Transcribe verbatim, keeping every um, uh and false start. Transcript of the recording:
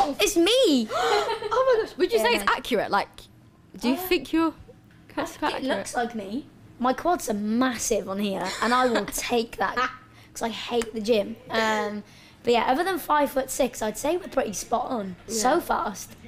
yourself. It's me. Oh my gosh. Would you Yeah, say no. it's accurate? Like, do you Uh, think you're quite It accurate? looks like me. My quads are massive on here, and I will take that because I hate the gym. Um, but yeah, other than five foot six, I'd say we're pretty spot on. So fast.